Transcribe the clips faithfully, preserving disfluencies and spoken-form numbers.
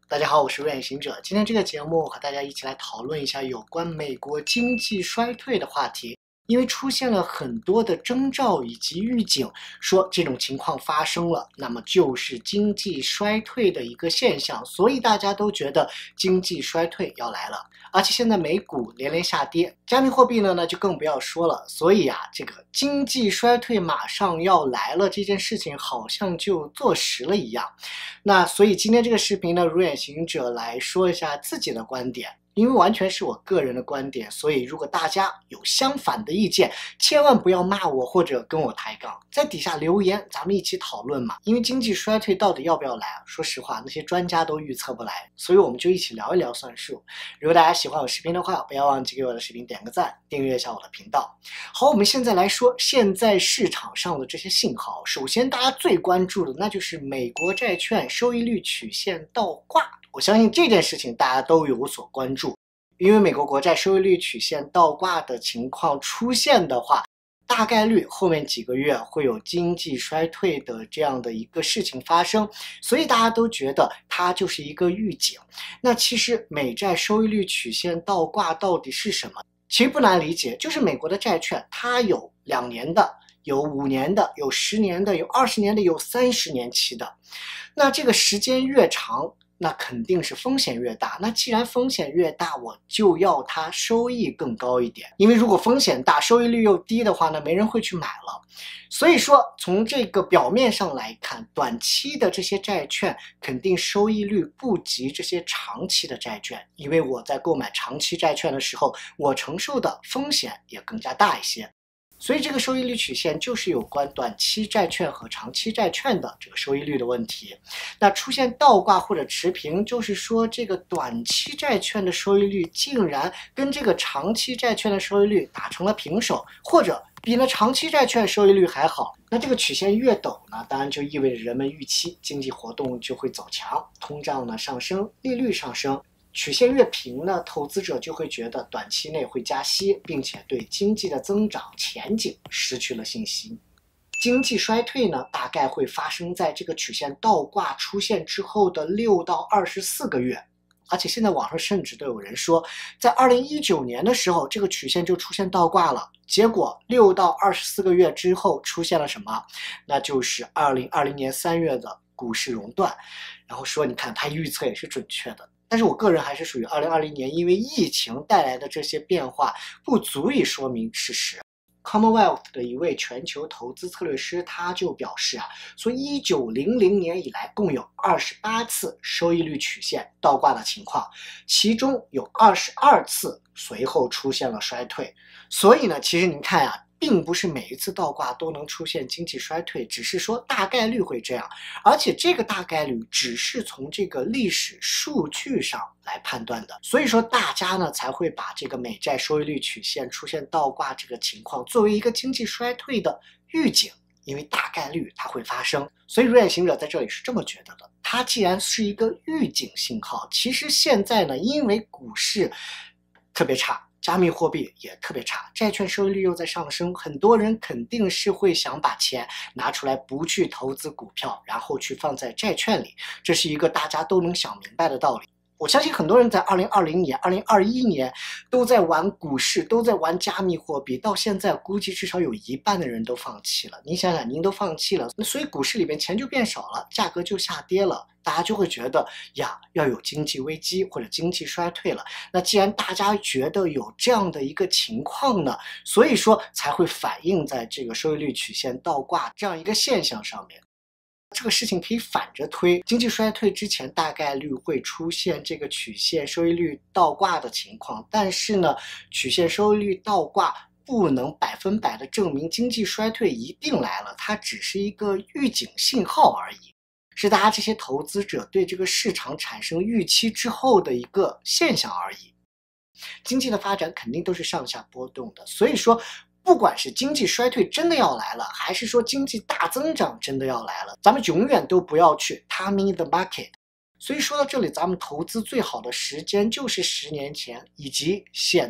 大家好，我是远行者。今天这个节目和大家一起来讨论一下有关美国经济衰退的话题。因为出现了很多的征兆以及预警，说这种情况发生了，那么就是经济衰退的一个现象，所以大家都觉得经济衰退要来了。而且现在美股连连下跌，加密货币呢，那就更不要说了。所以啊，这个经济衰退马上要来了这件事情好像就坐实了一样。那所以今天这个视频呢，如远行者来说一下自己的观点。因为完全是我个人的观点，所以如果大家有相反的意见，千万不要骂我或者跟我抬杠，在底下留言，咱们一起讨论嘛。因为经济衰退到底要不要来啊？说实话，那些专家都预测不来，所以我们就一起聊一聊算数。如果大家喜欢我视频的话，不要忘记给我的视频点个赞，订阅一下我的频道。好，我们现在来说现在市场上的这些信号。首先，大家最关注的那就是美国债券收益率曲线倒挂。我相信这件事情大家都有所关注，因为美国国债收益率曲线倒挂的情况出现的话，大概率后面几个月会有经济衰退的这样的一个事情发生，所以大家都觉得它就是一个预警。那其实美债收益率曲线倒挂到底是什么？其实不难理解，就是美国的债券它有两年的，有五年的，有十年的，有二十年的，有三十年期的。那这个时间越长，那肯定是风险越大。那既然风险越大，我就要它收益更高一点。因为如果风险大，收益率又低的话呢，没人会去买了。所以说，从这个表面上来看，短期的这些债券肯定收益率不及这些长期的债券。因为我在购买长期债券的时候，我承受的风险也更加大一些。所以这个收益率曲线就是有关短期债券和长期债券的这个收益率的问题。那出现倒挂或者持平，就是说这个短期债券的收益率竟然跟这个长期债券的收益率打成了平手，或者比那长期债券收益率还好。那这个曲线越陡呢，当然就意味着人们预期经济活动就会走强，通胀呢上升，利率上升。曲线越平呢，投资者就会觉得短期内会加息，并且对经济的增长前景失去了信心。经济衰退呢，大概会发生在这个曲线倒挂出现之后的六到二十四个月。而且现在网上甚至都有人说，在二零一九年的时候，这个曲线就出现倒挂了。结果六到二十四个月之后出现了什么？那就是二零二零年三月的股市熔断。然后说，你看他预测也是准确的。但是我个人还是属于二零二零年因为疫情带来的这些变化不足以说明事实。Commonwealth 的一位全球投资策略师他就表示啊，说一九零零年以来共有二十八次收益率曲线倒挂的情况，其中有二十二次随后出现了衰退。所以呢，其实您看啊，并不是每一次倒挂都能出现经济衰退，只是说大概率会这样，而且这个大概率只是从这个历史数据上来判断的。所以说大家呢才会把这个美债收益率曲线出现倒挂这个情况作为一个经济衰退的预警，因为大概率它会发生。所以如远行者在这里是这么觉得的，它既然是一个预警信号，其实现在呢，因为股市特别差，加密货币也特别差，债券收益率又在上升，很多人肯定是会想把钱拿出来不去投资股票，然后去放在债券里，这是一个大家都能想明白的道理。我相信很多人在二零二零年、二零二一年都在玩股市，都在玩加密货币，到现在估计至少有一半的人都放弃了。你想想，您都放弃了，所以股市里边钱就变少了，价格就下跌了，大家就会觉得呀，要有经济危机或者经济衰退了。那既然大家觉得有这样的一个情况呢，所以说才会反映在这个收益率曲线倒挂这样一个现象上面。这个事情可以反着推，经济衰退之前大概率会出现这个曲线收益率倒挂的情况，但是呢，曲线收益率倒挂不能百分百的证明经济衰退一定来了，它只是一个预警信号而已，是大家这些投资者对这个市场产生预期之后的一个现象而已。经济的发展肯定都是上下波动的，所以说不管是经济衰退真的要来了，还是说经济大增长真的要来了，咱们永远都不要去 timing the market。所以说到这里，咱们投资最好的时间就是十年前以及现在。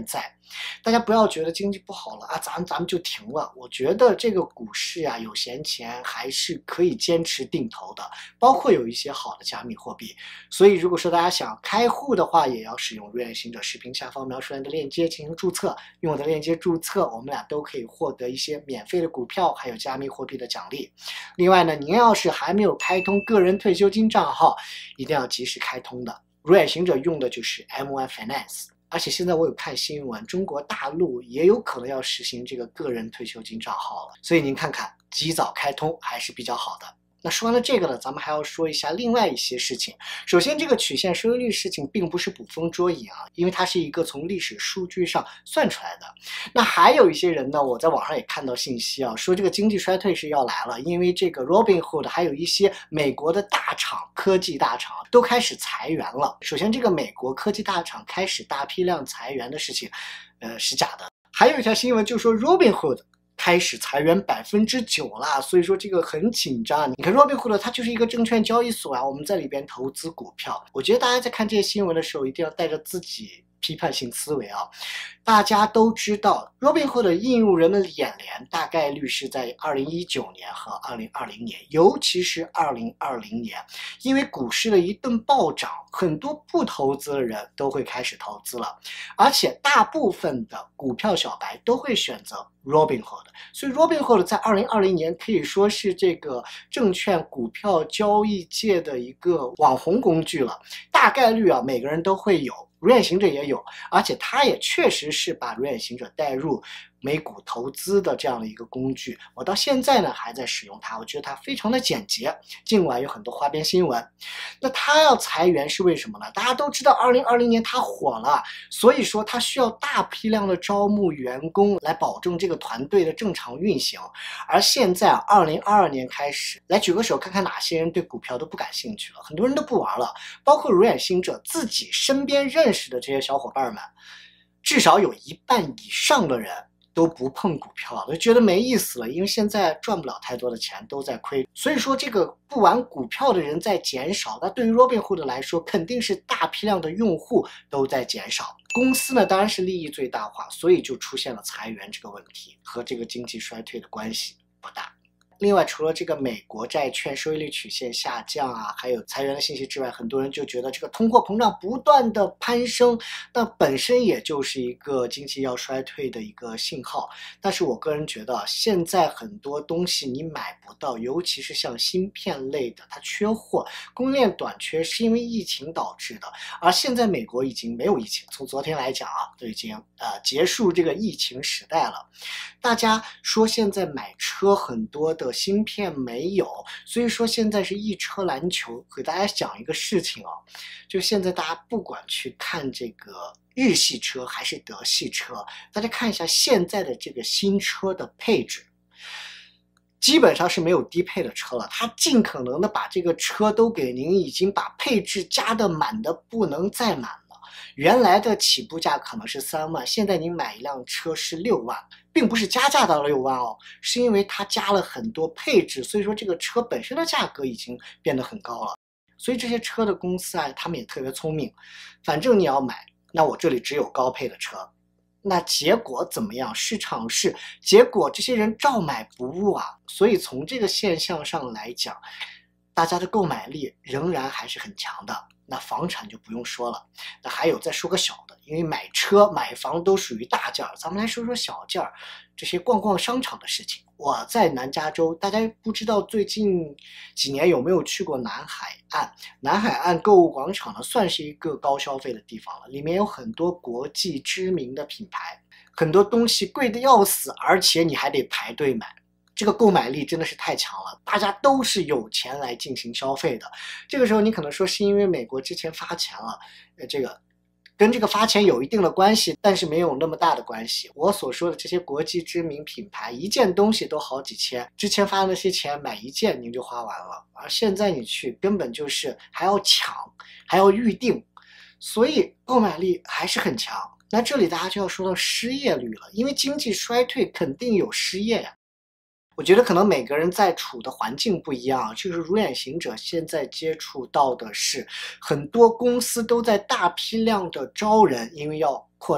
大家不要觉得经济不好了啊，咱们咱们就停了。我觉得这个股市啊，有闲钱还是可以坚持定投的，包括有一些好的加密货币。所以如果说大家想开户的话，也要使用瑞远行者视频下方描述栏的链接进行注册，用我的链接注册，我们俩都可以获得一些免费的股票，还有加密货币的奖励。另外呢，您要是还没有开通个人退休金账号，一定要及时开通的。瑞远行者用的就是 M 一 Finance。而且现在我有看新闻，中国大陆也有可能要实行这个个人退休金账号了，所以您看看，及早开通还是比较好的。那说完了这个呢，咱们还要说一下另外一些事情。首先，这个曲线收益率事情并不是捕风捉影啊，因为它是一个从历史数据上算出来的。那还有一些人呢，我在网上也看到信息啊，说这个经济衰退是要来了，因为这个 Robinhood 还有一些美国的大厂、科技大厂都开始裁员了。首先，这个美国科技大厂开始大批量裁员的事情，呃，是假的。还有一条新闻就说 Robinhood开始裁员百分之九啦，所以说这个很紧张。你看 Robinhood 它就是一个证券交易所啊，我们在里边投资股票。我觉得大家在看这些新闻的时候，一定要带着自己批判性思维啊。大家都知道 Robinhood 映入人们眼帘，大概率是在二零一九年和二零二零年，尤其是二零二零年，因为股市的一顿暴涨，很多不投资的人都会开始投资了，而且大部分的股票小白都会选择 Robinhood， 所以 Robinhood 在二零二零年可以说是这个证券股票交易界的一个网红工具了，大概率啊每个人都会有。瑞远行者也有，而且它也确实是把瑞远行者带入美股投资的这样的一个工具。我到现在呢还在使用它，我觉得它非常的简洁，尽管有很多花边新闻。那它要裁员是为什么呢？大家都知道二零二零年它火了，所以说它需要大批量的招募员工来保证这个团队的正常运行。而现在啊二零二二年开始，来举个手看看哪些人对股票都不感兴趣了，很多人都不玩了，包括瑞远行者自己身边认识的这些小伙伴们，至少有一半以上的人都不碰股票，都觉得没意思了，因为现在赚不了太多的钱，都在亏。所以说这个不玩股票的人在减少，那对于 Robinhood 来说，肯定是大批量的用户都在减少。公司呢当然是利益最大化，所以就出现了裁员这个问题，和这个经济衰退的关系不大。另外，除了这个美国债券收益率曲线下降啊，还有裁员的信息之外，很多人就觉得这个通货膨胀不断的攀升，那本身也就是一个经济要衰退的一个信号。但是我个人觉得，现在很多东西你买不到，尤其是像芯片类的，它缺货，供应链短缺是因为疫情导致的。而现在美国已经没有疫情，从昨天来讲啊，都已经呃结束这个疫情时代了。大家说现在买车很多的芯片没有，所以说现在是一车难求。给大家讲一个事情啊，就现在大家不管去看这个日系车还是德系车，大家看一下现在的这个新车的配置，基本上是没有低配的车了，它尽可能的把这个车都给您已经把配置加的满的不能再满了。原来的起步价可能是三万，现在您买一辆车是六万，并不是加价到了六万哦，是因为它加了很多配置，所以说这个车本身的价格已经变得很高了。所以这些车的公司啊，他们也特别聪明，反正你要买，那我这里只有高配的车。那结果怎么样？市场是结果这些人照买不误啊。所以从这个现象上来讲，大家的购买力仍然还是很强的。那房产就不用说了，那还有再说个小的，因为买车买房都属于大件儿，咱们来说说小件儿，这些逛逛商场的事情。我在南加州，大家不知道最近几年有没有去过南海岸？南海岸购物广场呢，算是一个高消费的地方了，里面有很多国际知名的品牌，很多东西贵得要死，而且你还得排队买。这个购买力真的是太强了，大家都是有钱来进行消费的。这个时候你可能说是因为美国之前发钱了，呃，这个跟这个发钱有一定的关系，但是没有那么大的关系。我所说的这些国际知名品牌，一件东西都好几千，之前发的那些钱买一件您就花完了，而现在你去根本就是还要抢，还要预定，所以购买力还是很强。那这里大家就要说到失业率了，因为经济衰退肯定有失业呀。我觉得可能每个人在处的环境不一样，就是如远行者现在接触到的是很多公司都在大批量的招人，因为要扩大了，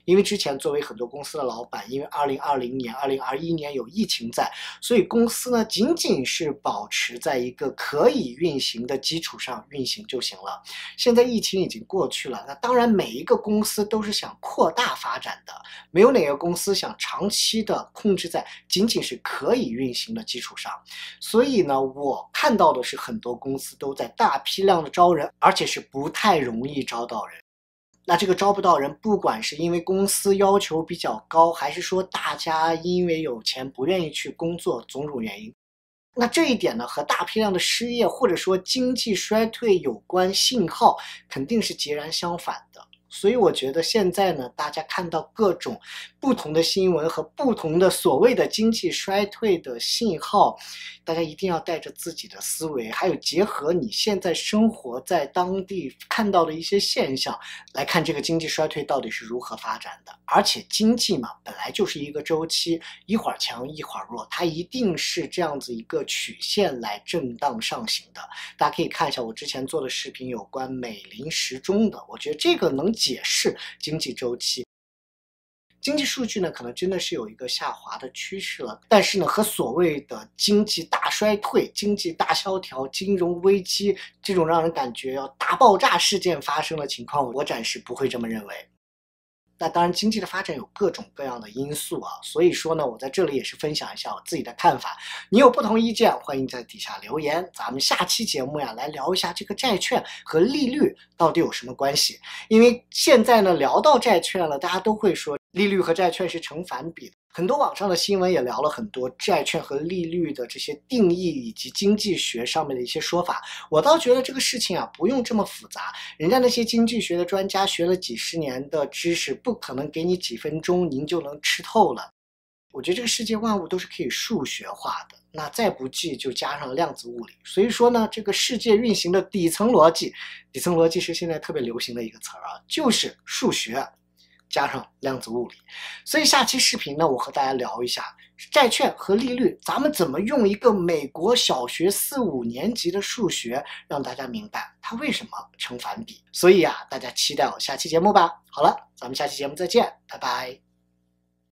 因为之前作为很多公司的老板，因为二零二零年、二零二一年有疫情在，所以公司呢仅仅是保持在一个可以运行的基础上运行就行了。现在疫情已经过去了，那当然每一个公司都是想扩大发展的，没有哪个公司想长期的控制在仅仅是可以运行的基础上。所以呢，我看到的是很多公司都在大批量的招人，而且是不太容易招到人。那这个招不到人，不管是因为公司要求比较高，还是说大家因为有钱不愿意去工作，种种原因。那这一点呢，和大批量的失业或者说经济衰退有关信号，肯定是截然相反的。所以我觉得现在呢，大家看到各种不同的新闻和不同的所谓的经济衰退的信号，大家一定要带着自己的思维，还有结合你现在生活在当地看到的一些现象，来看这个经济衰退到底是如何发展的。而且经济嘛，本来就是一个周期，一会儿强一会儿弱，它一定是这样子一个曲线来震荡上行的。大家可以看一下我之前做的视频有关美林时钟的，我觉得这个能解释经济周期。经济数据呢，可能真的是有一个下滑的趋势了，但是呢，和所谓的经济大衰退、经济大萧条、金融危机这种让人感觉要大爆炸事件发生的情况，我暂时不会这么认为。那当然，经济的发展有各种各样的因素啊，所以说呢，我在这里也是分享一下我自己的看法。你有不同意见，欢迎在底下留言。咱们下期节目呀，来聊一下这个债券和利率到底有什么关系？因为现在呢，聊到债券了，大家都会说利率和债券是成反比的。很多网上的新闻也聊了很多债券和利率的这些定义以及经济学上面的一些说法。我倒觉得这个事情啊，不用这么复杂。人家那些经济学的专家学了几十年的知识，不可能给你几分钟您就能吃透了。我觉得这个世界万物都是可以数学化的，那再不济就加上量子物理。所以说呢，这个世界运行的底层逻辑，底层逻辑是现在特别流行的一个词儿啊，就是数学加上量子物理。所以下期视频呢，我和大家聊一下债券和利率，咱们怎么用一个美国小学四五年级的数学让大家明白它为什么成反比。所以啊，大家期待我下期节目吧。好了，咱们下期节目再见，拜拜。